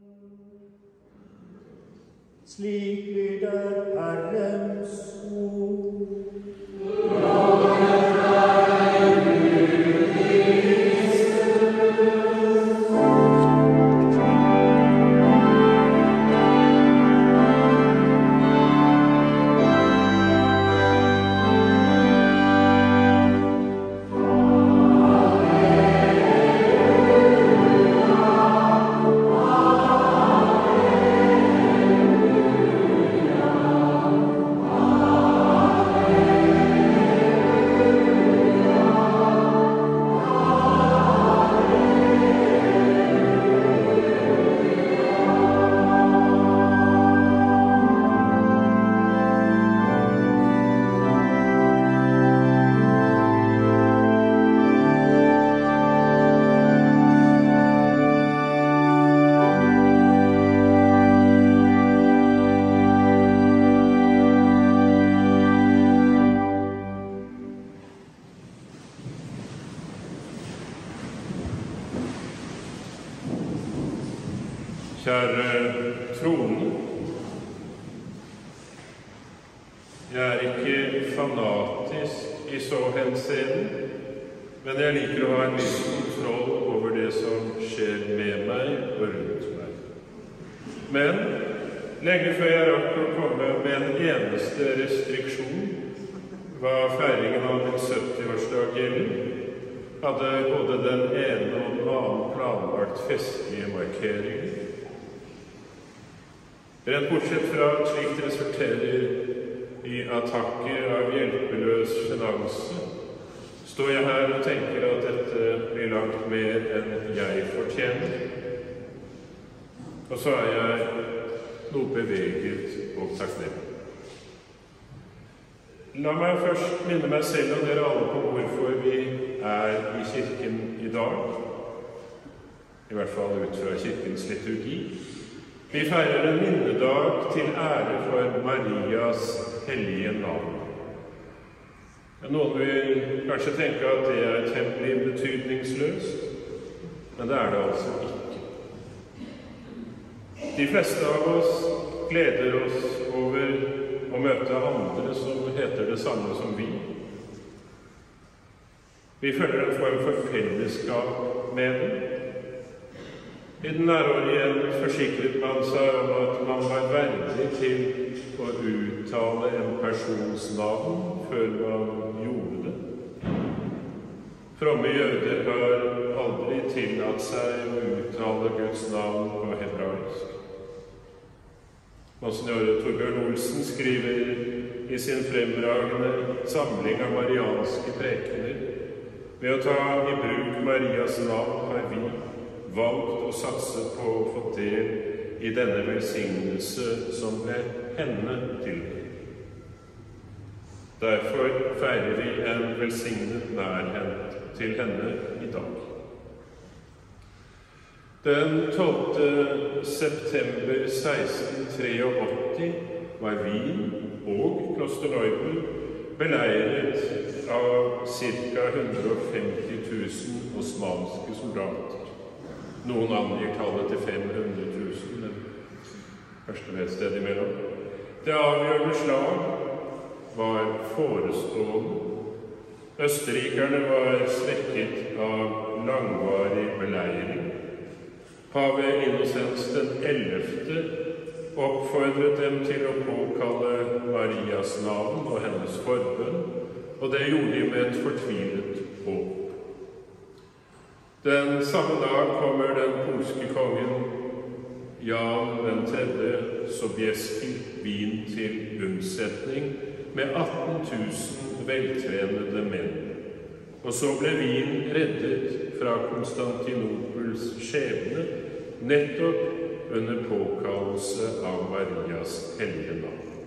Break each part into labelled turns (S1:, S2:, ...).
S1: Slik lyder Herrens ord.
S2: Kjære troende, jeg er ikke fanatisk i så henseende, men jeg liker å ha en viss kontroll over det som skjer med meg og rundt meg. Men lenge før jeg rakk å komme med en eneste restriksjon, hva feiringen av min 70-årsdag gjelder, hadde både den ene og den annen planlagt festlige markeringer. Rett bortsett fra at slikt resulterer i attakker av hjelpeløs sjenanse, står jeg her og tenker at dette blir langt mer enn jeg fortjener. Og så er jeg noe beveget og takknemlig. La meg først minne meg selv og dere alle på hvorfor vi er i kirken i dag, i hvert fall ut fra kirkens liturgi. Vi feirer en minnedag til ære for Marias hellige navn. Noen vil kanskje tenke at det er temmelig betydningsløst, men det er det altså ikke. De fleste av oss gleder oss over å møte andre som heter det samme som vi. Vi føler en form for fellesskap med dem. I den nærårige forsikret man seg om at man var verdig til å uttale en persons navn før man gjorde det. Fromme jøder har aldri tillatt seg å uttale Guds navn på hebraisk. Monsignor Torbjørn Olsen skriver i sin fremragende samling av marianske prekener: ved å ta i bruk Marias navn har vi valgt å satse på å få del i denne velsignelse som ble henne til. Derfor feirer vi en velsignet nærhet til henne i dag. Den 12. september 1683 var Wien og Klosterneuburg beleiret av ca. 150 000 osmanske soldater. Noen angir tallet til 500 000, men først og et sted imellom. Det avgjørende slag var forestående. Østerrikerne var svekket av langvarig beleiring. Pave Innocens den 11. oppfordret dem til å påkalle Marias navn og hennes forbønn, og det gjorde de med et fortvilet håp. Den samme dag kommer den polske kongen Jan den 3. Sobieski Wien til unnsetning med 18 000 veltrenede menn. Og så ble Wien reddet fra Konstantinopels skjebne nettopp under påkallelse av Marias hellige navn.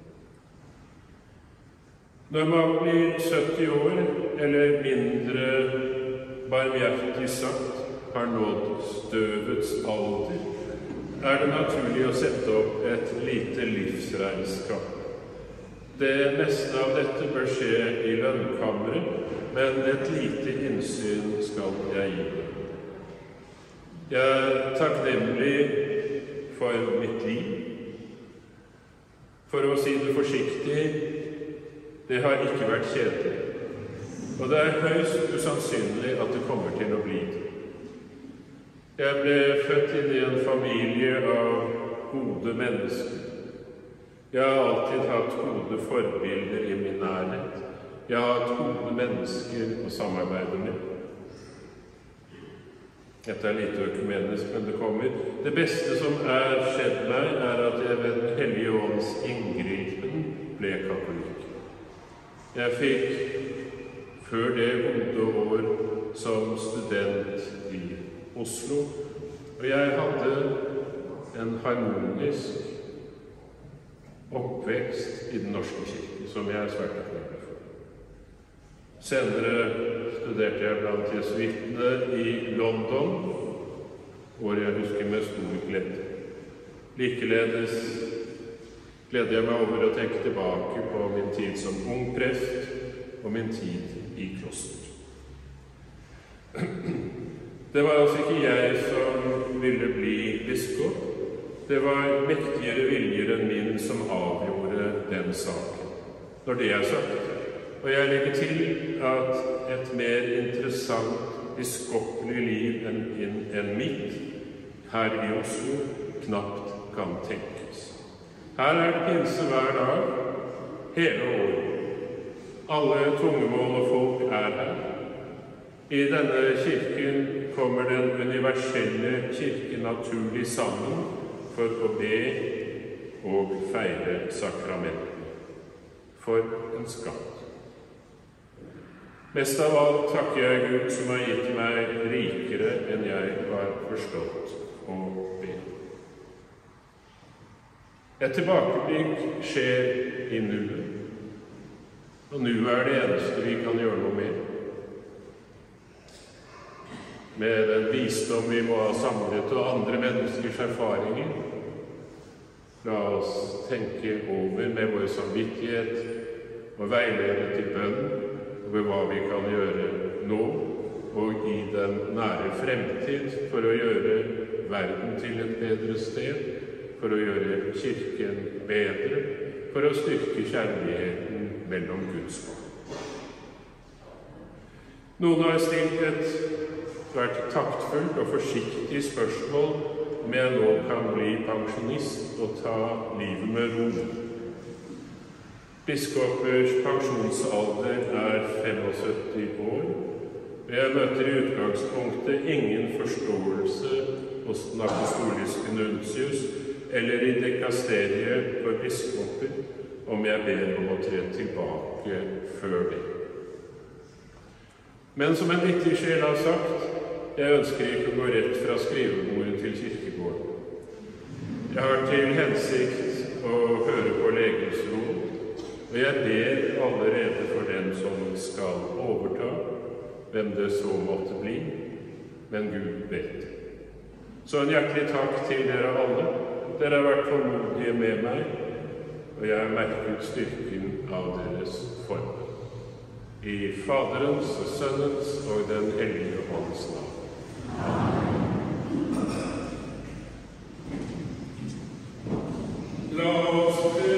S2: Når man blir 70 år eller mindre barmhjertig sagt har nådd støvets alder, er det naturlig å sette opp et lite livsregnskap. Det meste av dette bør skje i lønnkammeret, men et lite innsyn skal jeg gi. Jeg er takknemlig for mitt liv. For å si det forsiktig, det har ikke vært kjedelig. Og det er høyst usannsynlig at det kommer til å bli det. Jeg ble født inn i en familie av gode mennesker. Jeg har alltid hatt gode forbilder i min nærhet. Jeg har hatt gode mennesker å samarbeide med. Dette er lite økumenisk, men det kommer. Det beste som er skjedd meg, er at jeg ved Den hellige ånds inngripen ble katolikk. Jeg fikk før det gode år som student i Oslo, og jeg hadde en harmonisk oppvekst i Den norske kirke, som jeg er svært takknemlig for. Senere studerte jeg blant jesuittene i London, hvor jeg husker med stor glede. Likeledes gleder jeg meg over å tenke tilbake på min tid som ung prest og min tid i kloster. Det var altså ikke jeg som ville bli biskop. Det var mektigere viljer enn min som avgjorde den saken. Når det er sagt, og jeg legger til at et mer interessant biskopelig liv enn mitt her i Oslo knapt kan tenkes. Her er det pinse hver dag, hele året. Alle tungemål og folk er her. I denne kirken kommer den universelle kirke naturlig sammen for å be og feire sakramentene. For en skatt. Mest av alt takker jeg Gud som har gitt meg rikere enn jeg har forstått å be. Et tilbakeblikk skjer i nuet, og nuet er det eneste vi kan gjøre noe med. Med den visdom vi må ha samlet og andre menneskers erfaringer. La oss tenke over med vår samvittighet og veilede til bønn over hva vi kan gjøre nå og i den nære fremtid for å gjøre verden til et bedre sted, for å gjøre kirken bedre, for å styrke kjærligheten mellom Guds folk. Noen har stilt et svært taktfullt og forsiktig spørsmål om jeg nå kan bli pensjonist og ta livet med ro. Biskopers pensjonsalder er 75 år, og jeg møter i utgangspunktet ingen forståelse hos den apostoliske nuntius eller i dekasteriet for biskoper om jeg ber om å tre tilbake før det. Men som en vittig sjel har sagt, jeg ønsker ikke å gå rett fra skrivebordet til kirkegården. Jeg har til hensikt å høre på legens råd, og jeg ber allerede for den som skal overta, hvem det så måtte bli, men Gud vet. Så en hjertelig takk til dere alle. Dere har vært tålmodige med meg, og jeg har merket styrken av deres forbønn. I Faderens og Sønnens og Den hellige ånds navn. La oss be.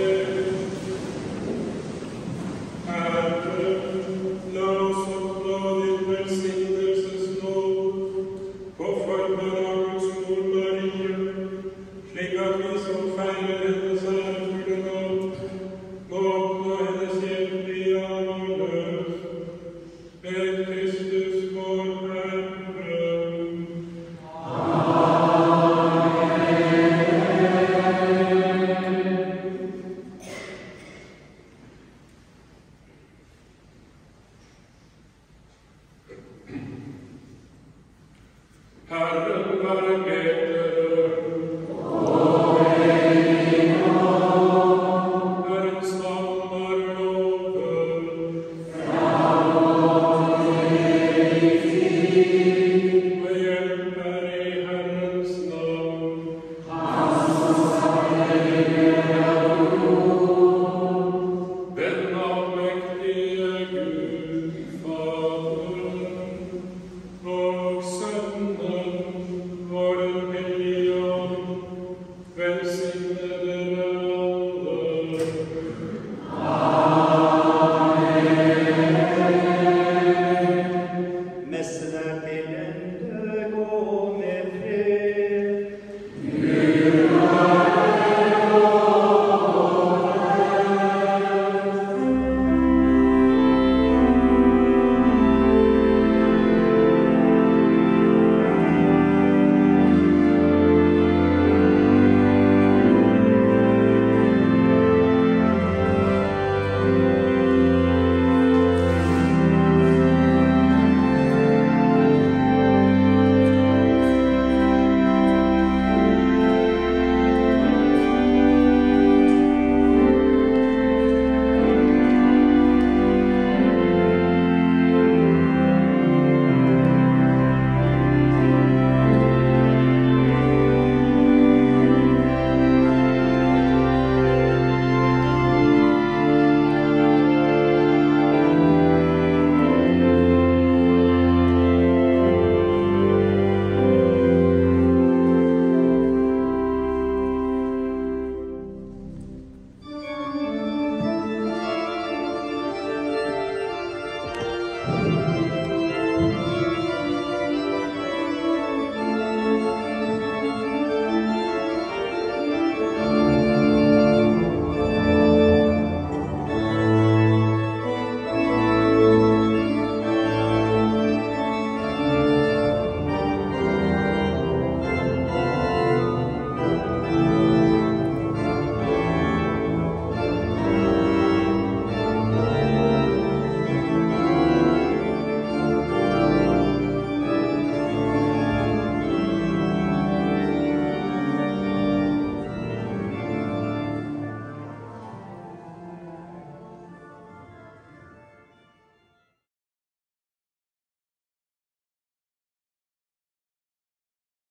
S3: Sønnen, vår Hellige
S1: Amen.